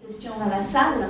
Question dans la salle.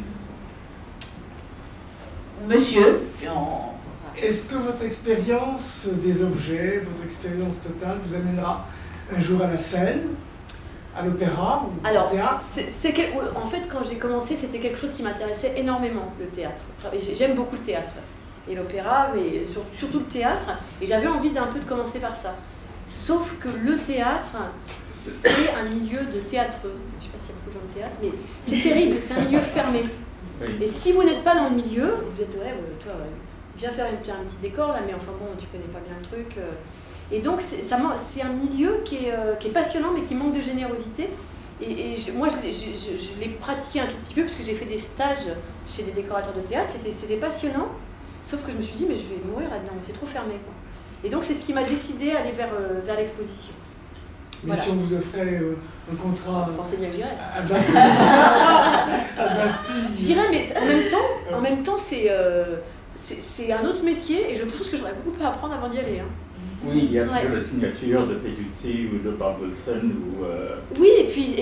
Monsieur. Est-ce que votre expérience des objets, votre expérience totale vous amènera un jour à la scène, à l'opéra ou au théâtre? En fait, quand j'ai commencé, c'était quelque chose qui m'intéressait énormément, le théâtre. J'aime beaucoup le théâtre et l'opéra, mais surtout le théâtre. Et j'avais envie d'un peu de commencer par ça. Sauf que le théâtre, c'est un milieu de théâtreux. Je ne sais pas s'il y a beaucoup de gens de théâtre, mais c'est terrible, c'est un milieu fermé. Et si vous n'êtes pas dans le milieu, vous êtes, toi, viens faire un petit décor là, mais enfin bon, tu connais pas bien le truc. Et donc c'est un milieu qui est passionnant, mais qui manque de générosité. Moi, je l'ai pratiqué un tout petit peu, parce que j'ai fait des stages chez des décorateurs de théâtre. C'était passionnant, sauf que je me suis dit, mais je vais mourir là-dedans, c'est trop fermé, quoi. Et donc c'est ce qui m'a décidé à aller vers l'exposition. Mais voilà. si on vous offrait un contrat Pensez bien que j'irais. à Bastille, à Bastille. J'irais, mais en même temps c'est un autre métier, et je pense que j'aurais beaucoup à apprendre avant d'y aller. Hein. Oui, il y a toujours la signature de Peduzzi ou de Bob Wilson. Oui, et puis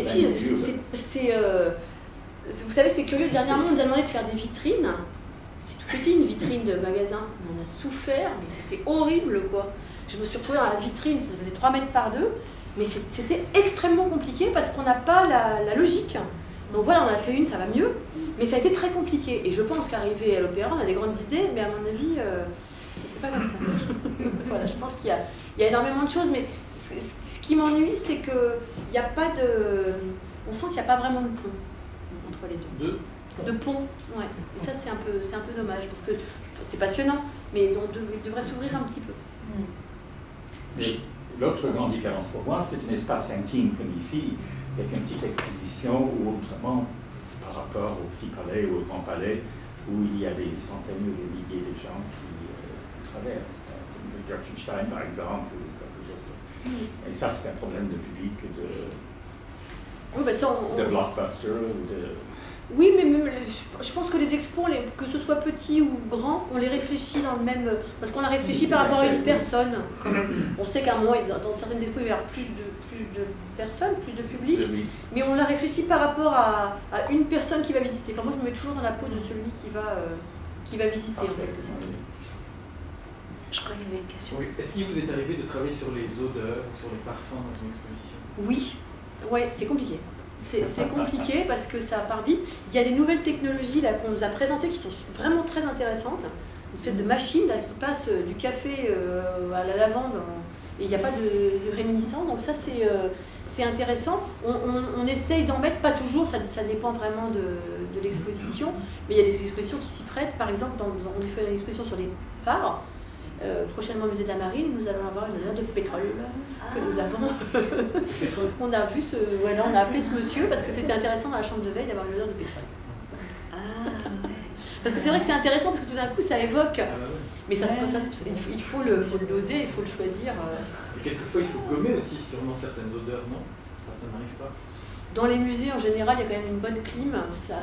vous savez, c'est curieux. Dernièrement, on nous a demandé de faire des vitrines. C'est tout petit, une vitrine de magasin. On en a souffert, mais c'était horrible, quoi. Je me suis retrouvée dans la vitrine, ça faisait 3 mètres par 2, mais c'était extrêmement compliqué parce qu'on n'a pas la logique. Donc voilà, on en a fait une, ça va mieux, mais ça a été très compliqué. Et je pense qu'arriver à l'opéra, on a des grandes idées, mais à mon avis, ça se fait pas comme ça. Voilà, je pense qu'il y a énormément de choses, mais ce qui m'ennuie, c'est qu'il n'y a pas de... On sent qu'il n'y a pas vraiment de pont entre les deux. De pont, ouais. Et ça, c'est un peu dommage, parce que c'est passionnant, mais il devrait s'ouvrir un petit peu. Mais l'autre grande différence pour moi, c'est un espace intime comme ici, avec une petite exposition ou autrement par rapport au Petit Palais ou au Grand Palais, où il y a des centaines ou des milliers de gens qui traversent. Gertrude par exemple, ou quelque chose de... Et ça, c'est un problème de public, de blockbuster ou de... Oui, mais je pense que les expos, que ce soit petit ou grand, on les réfléchit dans le même... Parce qu'on a réfléchi par rapport à une personne, quand même. On sait qu'à un moment, dans certaines expos, il va y avoir plus de personnes, plus de public, mais on l'a réfléchi par rapport à une personne qui va visiter. Enfin, moi, je me mets toujours dans la peau de celui qui va visiter, en quelque sorte. Je crois qu'il y avait une question. Oui. Est-ce qu'il vous est arrivé de travailler sur les odeurs ou sur les parfums dans une exposition? Oui, ouais, c'est compliqué. C'est compliqué parce que ça part vite. Il y a des nouvelles technologies là qu'on nous a présentées qui sont vraiment très intéressantes. Une espèce de machine là, qui passe du café à la lavande et il n'y a pas de réminiscence. Donc ça c'est intéressant. On essaye d'en mettre, pas toujours, ça dépend vraiment de l'exposition. Mais il y a des expositions qui s'y prêtent. Par exemple, on fait une exposition sur les phares. Prochainement au musée de la Marine, nous allons avoir une odeur de pétrole que nous avons. On a vu on a appelé ce monsieur parce que c'était intéressant dans la chambre de veille d'avoir une odeur de pétrole. Parce que c'est vrai que c'est intéressant parce que tout d'un coup ça évoque. Mais il faut le doser, il faut le choisir. Et quelquefois il faut gommer aussi sûrement certaines odeurs, non? Ça n'arrive pas. Dans les musées en général, il y a quand même une bonne clim,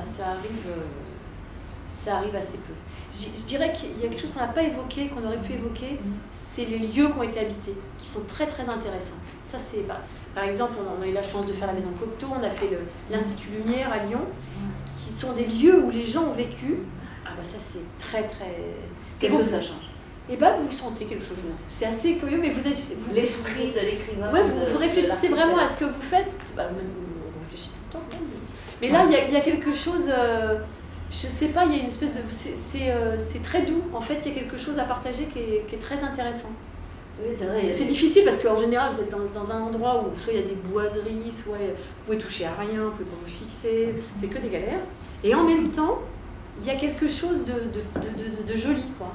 ça arrive assez peu. Je dirais qu'il y a quelque chose qu'on n'a pas évoqué, qu'on aurait pu évoquer, c'est les lieux qui ont été habités, qui sont très très intéressants. Ça, par exemple, on a eu la chance de faire la maison de Cocteau, on a fait l'Institut Lumière à Lyon, qui sont des lieux où les gens ont vécu. Ah bah ça c'est très très... Qu'est-ce que ça change? Et bah vous sentez quelque chose. C'est assez curieux, mais l'esprit de l'écrivain. Ouais, vous réfléchissez vraiment à ce que vous faites. Bah, vous réfléchissez tout le temps. Mais là, il y a quelque chose... je sais pas, il y a une espèce de... C'est très doux. En fait, il y a quelque chose à partager qui est très intéressant. Oui, c'est vrai. C'est difficile parce qu'en général, vous êtes dans un endroit où soit il y a des boiseries, soit vous pouvez toucher à rien, vous pouvez pas vous fixer, c'est que des galères. Et en même temps, il y a quelque chose de joli, quoi.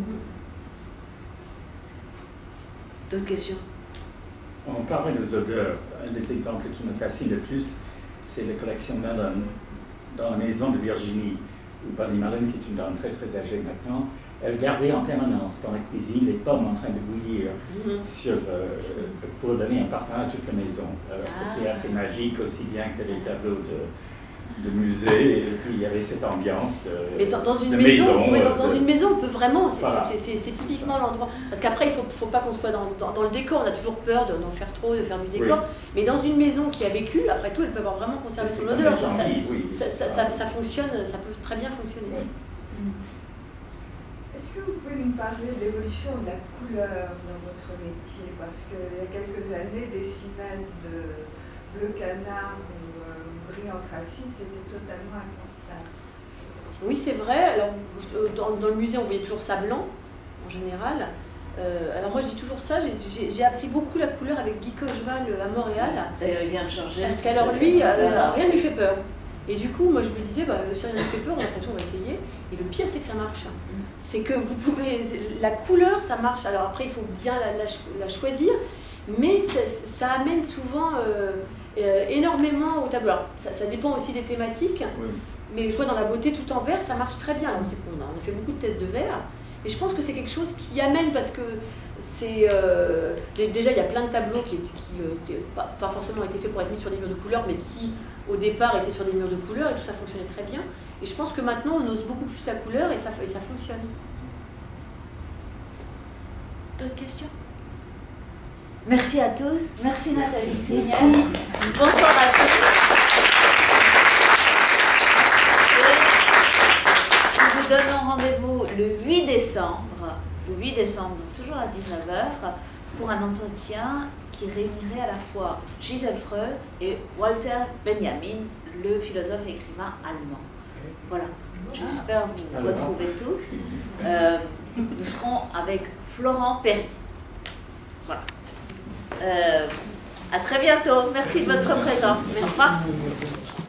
D'autres questions? On parlait des odeurs. Un des exemples qui me fascine le plus, c'est la collection Mellon dans la maison de Virginie, où Bonnie Mellon, qui est une dame très très âgée maintenant, elle gardait en permanence dans la cuisine les pommes en train de bouillir pour donner un parfum à toute la maison. Alors c'était assez magique, aussi bien que les tableaux de musée, et puis il y avait cette ambiance mais dans une de maison, maison, dans une maison, on peut vraiment, c'est voilà. typiquement l'endroit. Parce qu'après, il faut pas qu'on soit dans le décor, on a toujours peur d'en faire trop, de faire du décor. Oui. Mais dans une maison qui a vécu, après tout, elle peut avoir vraiment conservé son odeur. Ça fonctionne, ça peut très bien fonctionner. Oui. Est-ce que vous pouvez nous parler de l'évolution de la couleur dans votre métier? Parce qu'il y a quelques années, des chimaises bleu canard ou gris anthracite, c'était totalement inconstant. Oui, c'est vrai. Alors, dans le musée, on voyait toujours ça blanc, en général. Alors moi, je dis toujours ça. J'ai appris beaucoup la couleur avec Guy Cocheval à Montréal. D'ailleurs, il vient de changer. Parce qu'alors lui, rien ne lui fait peur. Et du coup, moi, je me disais, si rien ne lui fait peur, après tout, on va essayer. Et le pire, c'est que ça marche. C'est que vous pouvez... La couleur, ça marche. Alors après, il faut bien la choisir. Mais ça amène souvent énormément au tableau. Alors, ça dépend aussi des thématiques. Oui. Mais je vois dans la beauté tout en vert, ça marche très bien. Alors, on a fait beaucoup de tests de verre. Et je pense que c'est quelque chose qui amène, parce que c'est... déjà, il y a plein de tableaux qui pas forcément été faits pour être mis sur des murs de couleurs, mais qui, au départ, étaient sur des murs de couleurs, et tout ça fonctionnait très bien. Et je pense que maintenant, on ose beaucoup plus la couleur, et ça fonctionne. D'autres questions? Merci à tous. Merci Nathalie Frignel. Bonsoir à tous. Nous vous donnons rendez-vous le 8 décembre, donc toujours à 19h, pour un entretien qui réunirait à la fois Gisèle Freud et Walter Benjamin, le philosophe et écrivain allemand. Voilà, j'espère vous retrouver tous. Nous serons avec Florent Perry. Voilà. À très bientôt. Merci de votre présence. Au revoir.